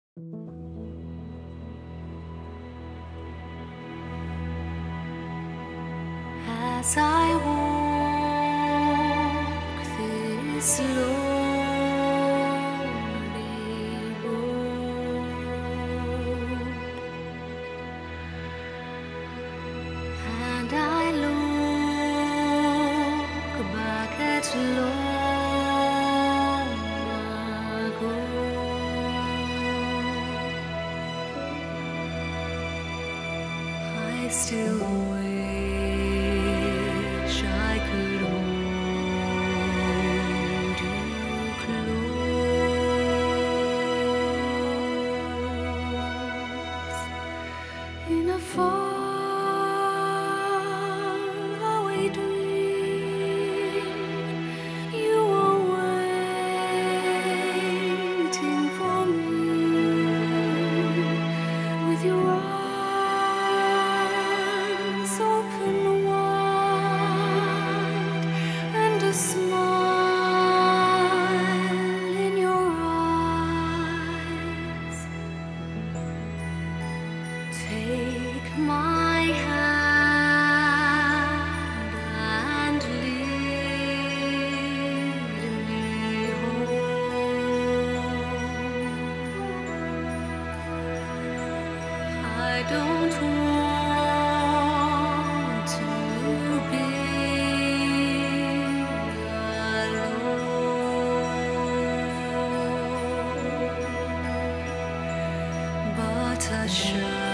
As I walk this lonely road, and I look back at long ago, I still wish I could hold you close in a faraway dream. You were waiting for me with your arms open wide and a smile in your eyes. Take my hand and lead me home. I don't want to be alone, but a shadow